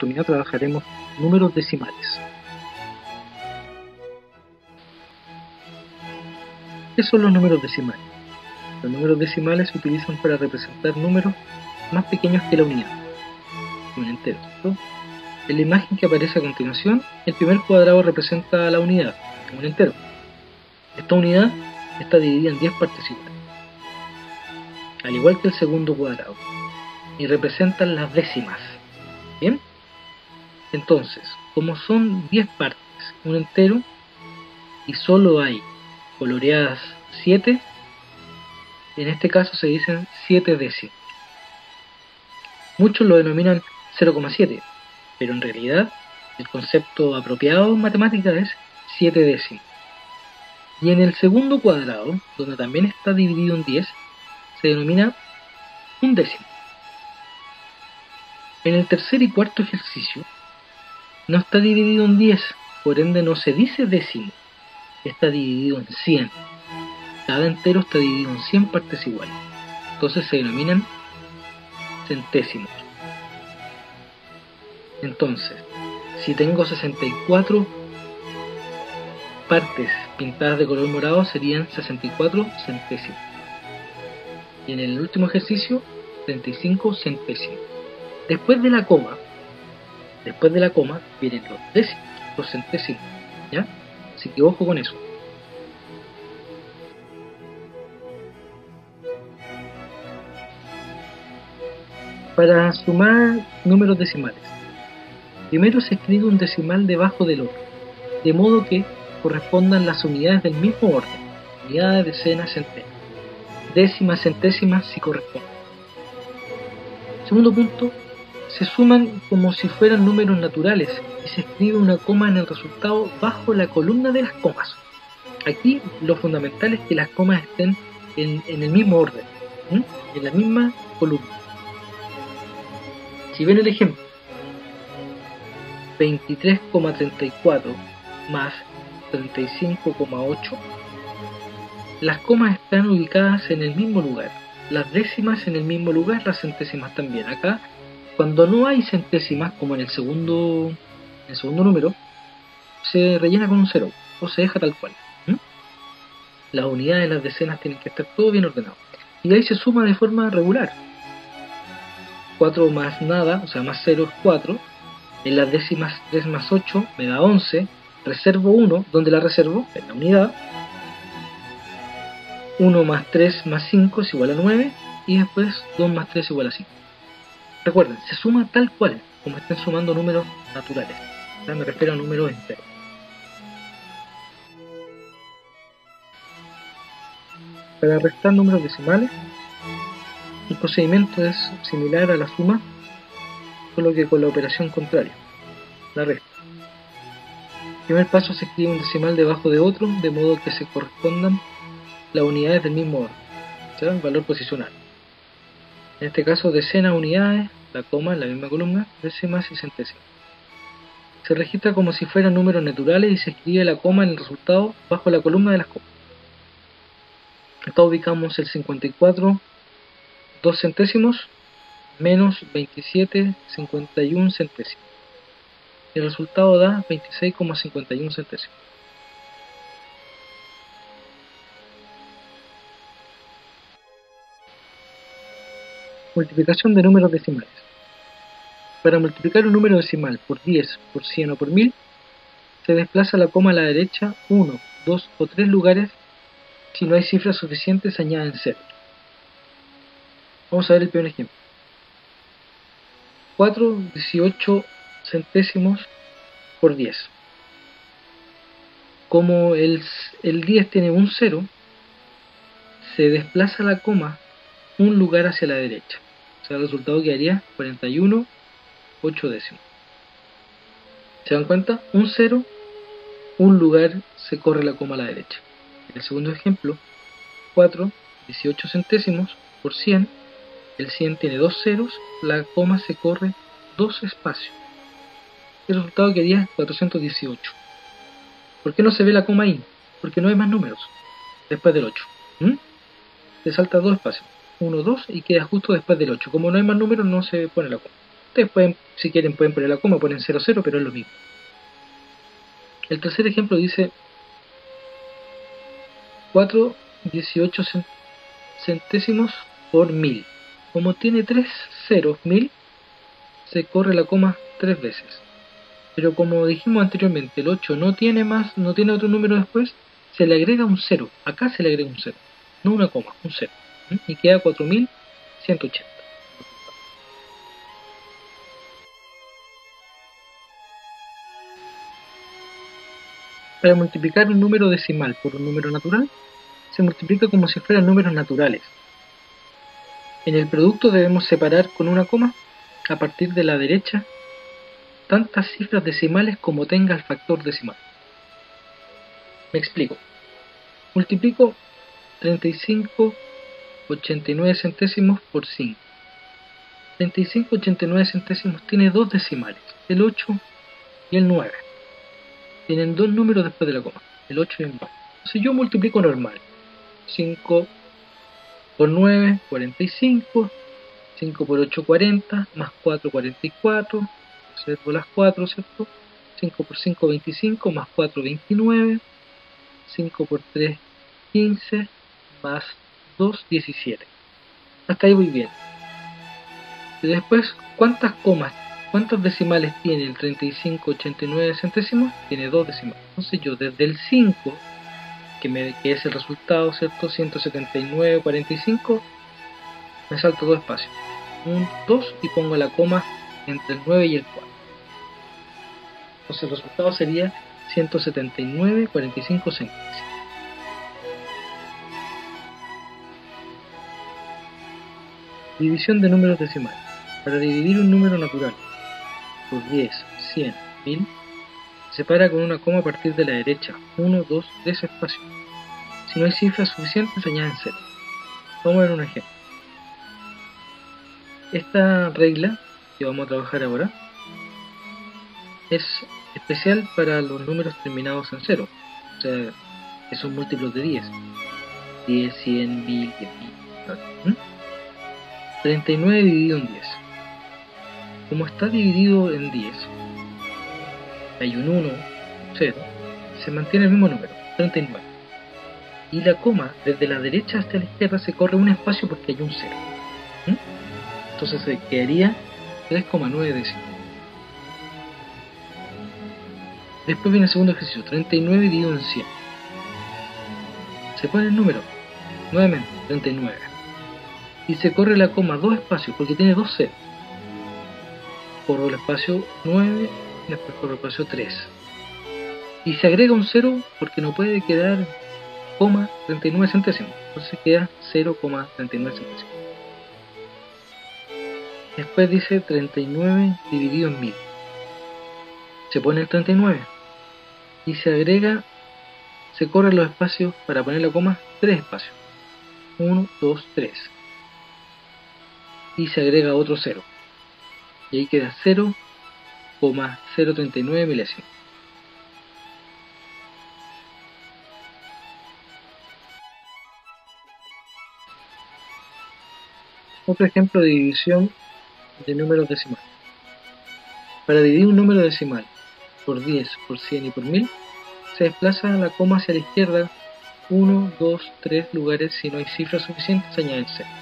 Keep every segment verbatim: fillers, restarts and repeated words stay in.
oportunidad trabajaremos números decimales. ¿Qué son los números decimales? Los números decimales se utilizan para representar números más pequeños que la unidad, un entero, ¿no? En la imagen que aparece a continuación, el primer cuadrado representa la unidad, un entero. Esta unidad está dividida en diez partes iguales, al igual que el segundo cuadrado, y representan las décimas. ¿Bien? Entonces, como son diez partes, un entero, y solo hay coloreadas siete, en este caso se dicen siete décimos. Muchos lo denominan cero coma siete, pero en realidad el concepto apropiado en matemáticas es siete décimos. Y en el segundo cuadrado, donde también está dividido en diez, se denomina un décimo. En el tercer y cuarto ejercicio no está dividido en diez, por ende no se dice décimo, está dividido en cien. Cada entero está dividido en cien partes iguales, entonces se denominan centésimos. Entonces, si tengo sesenta y cuatro partes pintadas de color morado, serían sesenta y cuatro centésimos. Y en el último ejercicio, treinta y cinco centésimos. Después de la coma, después de la coma vienen los décimos, los centésimos, ¿ya? Así que ojo con eso. Para sumar números decimales, primero se escribe un decimal debajo del otro, de modo que correspondan las unidades del mismo orden, unidades, decenas, centenas, décimas, centésimas si corresponden. Segundo punto, se suman como si fueran números naturales y se escribe una coma en el resultado bajo la columna de las comas. Aquí lo fundamental es que las comas estén en, en el mismo orden, ¿sí? En la misma columna. Si ven el ejemplo, veintitrés coma treinta y cuatro más treinta y cinco coma ocho, las comas están ubicadas en el mismo lugar, las décimas en el mismo lugar, las centésimas también. Acá, cuando no hay centésimas, como en el segundo, en el segundo número, se rellena con un cero o se deja tal cual. ¿Mm? Las unidades, las decenas tienen que estar todo bien ordenado. Y ahí se suma de forma regular. cuatro más nada, o sea, más cero es cuatro. En las décimas tres más ocho me da once. Reservo uno, ¿dónde la reservo? En la unidad. uno más tres más cinco es igual a nueve. Y después dos más tres es igual a cinco. Recuerden, se suma tal cual, como estén sumando números naturales. O sea, me refiero a números enteros. Para restar números decimales, el procedimiento es similar a la suma, solo que con la operación contraria, la resta. El primer paso se escribe un decimal debajo de otro, de modo que se correspondan las unidades del mismo orden, o sea, el valor posicional. En este caso, decenas, unidades, la coma en la misma columna, décimas y centésimas. Se registra como si fueran números naturales y se escribe la coma en el resultado bajo la columna de las comas. Acá ubicamos el cincuenta y cuatro, dos centésimos, menos veintisiete, cincuenta y uno centésimos. El resultado da veintiséis coma cincuenta y uno centésimos. Multiplicación de números decimales. Para multiplicar un número decimal por diez, por cien o por mil, se desplaza la coma a la derecha uno, dos o tres lugares. Si no hay cifras suficientes, se añaden cero. Vamos a ver el primer ejemplo. cuatro coma dieciocho centésimos por diez. Como el, el diez tiene un cero, se desplaza la coma un lugar hacia la derecha. O sea, el resultado quedaría cuarenta y uno, ocho décimos. ¿Se dan cuenta? Un cero, un lugar se corre la coma a la derecha. En el segundo ejemplo, cuatro coma dieciocho centésimos por cien. El cien tiene dos ceros, la coma se corre dos espacios. El resultado quedaría cuatrocientos dieciocho. ¿Por qué no se ve la coma ahí? Porque no hay más números después del ocho. ¿Mm? Se salta dos espacios, uno, dos, y queda justo después del ocho. Como no hay más números, no se pone la coma. Ustedes pueden, si quieren, pueden poner la coma, ponen cero cero, pero es lo mismo. El tercer ejemplo dice cuatro dieciocho centésimos por mil. Como tiene tres ceros mil, se corre la coma tres veces. Pero como dijimos anteriormente, el ocho no tiene más, no tiene otro número después, se le agrega un cero. Acá se le agrega un cero, no una coma, un cero. ¿Mm? Y queda cuatro mil ciento ochenta. Para multiplicar un número decimal por un número natural, se multiplica como si fueran números naturales. En el producto debemos separar con una coma, a partir de la derecha, tantas cifras decimales como tenga el factor decimal. Me explico. Multiplico treinta y cinco ochenta y nueve centésimos por cinco. treinta y cinco ochenta y nueve centésimos tiene dos decimales, el ocho y el nueve. Tienen dos números después de la coma, el ocho y el nueve. Entonces yo multiplico normal. cinco por nueve, cuarenta y cinco. cinco por ocho, cuarenta. Más cuatro, cuarenta y cuatro. Observo las cuatro, ¿cierto? cinco por cinco, veinticinco. Más cuatro, veintinueve. cinco por tres, quince. Más dos, diecisiete. Hasta ahí voy bien. Y después, ¿cuántas comas, cuántos decimales tiene el treinta y cinco ochenta y nueve centésimos? Tiene dos decimales. Entonces yo desde el cinco, que, me, que es el resultado, ¿cierto? ciento setenta y nueve cuarenta y cinco, me salto dos espacios. Un dos y pongo la coma entre el nueve y el cuatro. Entonces el resultado sería ciento setenta y nueve cuarenta y cinco centésimos. División de números decimales. Para dividir un número natural por diez, cien, mil, se separa con una coma a partir de la derecha, uno, dos, tres espacios. Si no hay cifras suficientes, se añaden cero. Vamos a ver un ejemplo. Esta regla que vamos a trabajar ahora es especial para los números terminados en cero, o sea, que son múltiplos de diez. diez, cien, mil, diez mil. ¿Mm? treinta y nueve dividido en diez. Como está dividido en diez, hay un uno, un cero, se mantiene el mismo número, treinta y nueve. Y la coma, desde la derecha hasta la izquierda, se corre un espacio porque hay un cero. ¿Mm? Entonces se quedaría tres coma nueve décimos. Después viene el segundo ejercicio, treinta y nueve dividido en cien. Se pone el número, nuevamente, treinta y nueve. Y se corre la coma dos espacios porque tiene dos ceros. Corro el espacio nueve, después corro el espacio tres. Y se agrega un cero porque no puede quedar coma treinta y nueve centésimos. Entonces queda cero coma treinta y nueve centésimos. Después dice treinta y nueve dividido en mil. Se pone el treinta y nueve. Y se agrega, se corren los espacios para poner la coma, tres espacios. uno, dos, tres. Y se agrega otro cero. Y ahí queda cero coma cero treinta y nueve milésimos. Otro ejemplo de división de números decimales. Para dividir un número decimal por diez, por cien y por mil, se desplaza la coma hacia la izquierda uno, dos, tres lugares. Si no hay cifras suficientes, se añade el cero.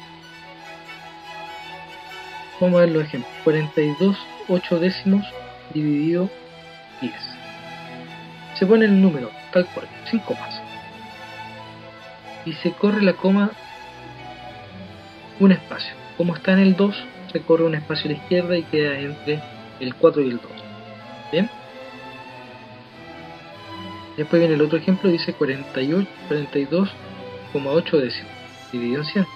Vamos a ver los ejemplos. cuarenta y dos ocho décimos dividido diez. Se pone el número tal cual, sin comas. Y se corre la coma un espacio. Como está en el dos, se corre un espacio a la izquierda y queda entre el cuatro y el dos. ¿Bien? Después viene el otro ejemplo, dice cuarenta y ocho, cuarenta y dos coma ocho décimos dividido en cien.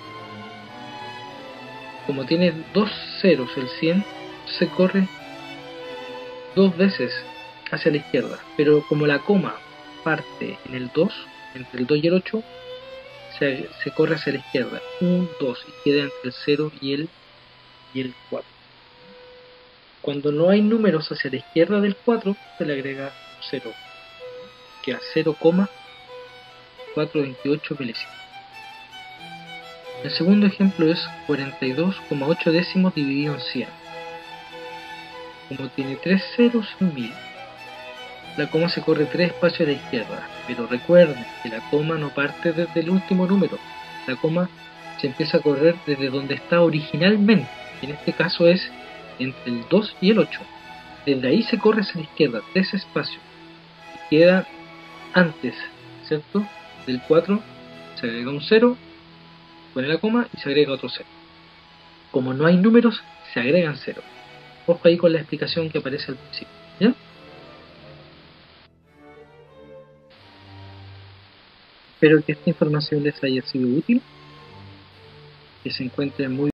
Como tiene dos ceros el cien, se corre dos veces hacia la izquierda, pero como la coma parte en el dos, entre el dos y el ocho, se, se corre hacia la izquierda, uno, dos, y queda entre el cero y el, y el cuatro. Cuando no hay números hacia la izquierda del cuatro, se le agrega cero, queda cero coma cuatrocientos veintiocho milésimos. El segundo ejemplo es cuarenta y dos coma ocho décimos dividido en cien. Como tiene tres ceros en mil, la coma se corre tres espacios a la izquierda, pero recuerden que la coma no parte desde el último número, la coma se empieza a correr desde donde está originalmente, en este caso es entre el dos y el ocho. Desde ahí se corre hacia la izquierda, tres espacios, y queda antes, ¿cierto? Del cuatro se agrega un cero, pone la coma y se agrega otro cero. Como no hay números, se agregan cero. Ojo ahí con la explicación que aparece al principio, ¿ya? Espero que esta información les haya sido útil, que se encuentren muy